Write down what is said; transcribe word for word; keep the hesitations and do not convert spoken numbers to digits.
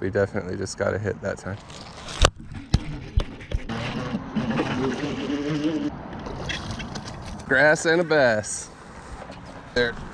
We definitely just got a hit that time. Grass and a bass. There.